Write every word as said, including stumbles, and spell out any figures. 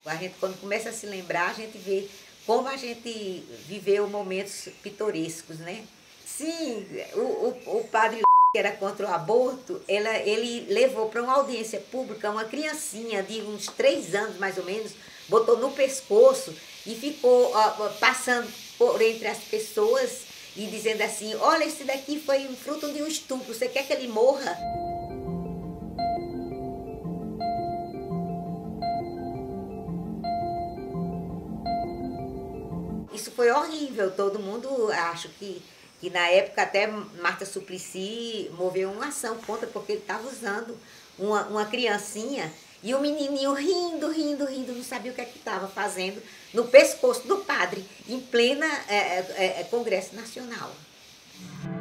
A gente, quando começa a se lembrar, a gente vê como a gente viveu momentos pitorescos, né? Sim, o, o, o padre que era contra o aborto, ela, ele levou para uma audiência pública uma criancinha de uns três anos, mais ou menos, botou no pescoço e ficou ó, passando por entre as pessoas e dizendo assim, olha, esse daqui foi um fruto de um estupro, você quer que ele morra? Isso foi horrível, todo mundo, acho que, que na época até Marta Suplicy moveu uma ação contra, porque ele estava usando uma, uma criancinha e o menininho rindo, rindo, rindo, não sabia o que é que estava fazendo no pescoço do padre, em plena é, é, é, Congresso Nacional.